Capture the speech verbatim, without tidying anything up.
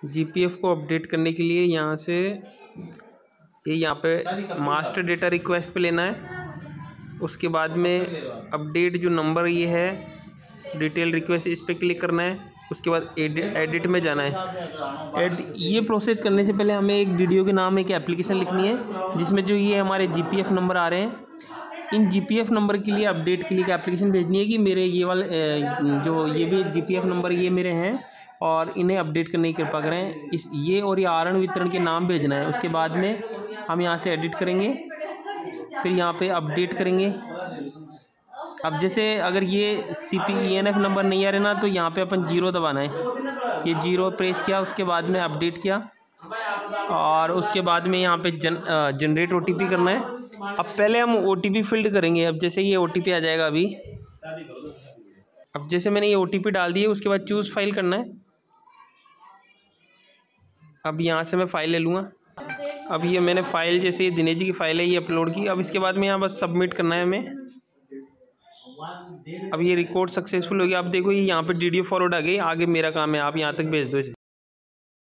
GPF को update करने के लिए यहाँ से ये यहाँ पे मास्टर डेटा रिक्वेस्ट पे लेना है। उसके बाद में अपडेट जो नंबर ये है डिटेल रिक्वेस्ट, इस पर क्लिक करना है। उसके बाद एडिट एडिट में जाना है। एड ये प्रोसेस करने से पहले हमें एक वीडियो के नाम एक एप्लीकेशन लिखनी है जिसमें जो ये हमारे जीपीएफ नंबर आ रहे हैं, इन जीपीएफ नंबर के लिए अपडेट के लिए एक एप्लीकेशन भेजनी है कि मेरे ये वाले जो ये भी जीपीएफ नंबर ये मेरे हैं और इन्हें अपडेट करने की कृपा करें। इस ये और ये आरण वितरण के नाम भेजना है। उसके बाद में हम यहाँ से एडिट करेंगे, फिर यहाँ पे अपडेट करेंगे। अब जैसे अगर ये C P E N F number नहीं आ रहे ना तो यहाँ पे अपन जीरो दबाना है। ये जीरो प्रेस किया, उसके बाद में अपडेट किया और उसके बाद में यहाँ पे जन जनरेट ओ टी पी करना है। अब पहले हम ओ टी पी फिल्ड करेंगे। अब जैसे ये ओ टी पी आ जाएगा अभी। अब जैसे मैंने ये ओ टी पी डाल दी है, उसके बाद चूज़ फाइल करना है। अब यहाँ से मैं फ़ाइल ले लूँगा। अब ये मैंने फ़ाइल जैसे ये दिनेश जी की फ़ाइल है ये अपलोड की। अब इसके बाद में यहाँ बस सबमिट करना है हमें। अब ये रिकॉर्ड सक्सेसफुल हो गया। अब देखो ये यहाँ पे डी डी ओ फॉरवर्ड आ गई। आगे मेरा काम है, आप यहाँ तक भेज दो इसे।